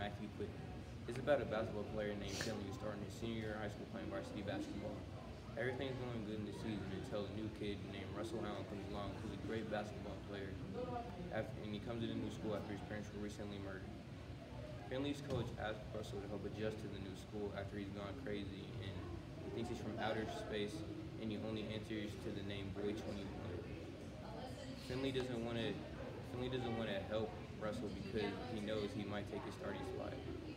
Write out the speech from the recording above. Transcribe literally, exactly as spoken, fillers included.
Matthew Quinn. It's about a basketball player named Finley who's starting his senior year in high school playing varsity basketball. Everything's going good in the season until a new kid named Russell Allen comes along, who's a great basketball player, after, and he comes to the new school after his parents were recently murdered. Finley's coach asks Russell to help adjust to the new school after he's gone crazy, and he thinks he's from outer space, and he only answers to the name Boy twenty-one. Finley doesn't want to. Finley doesn't want to help Russell because he knows he might take his starting spot.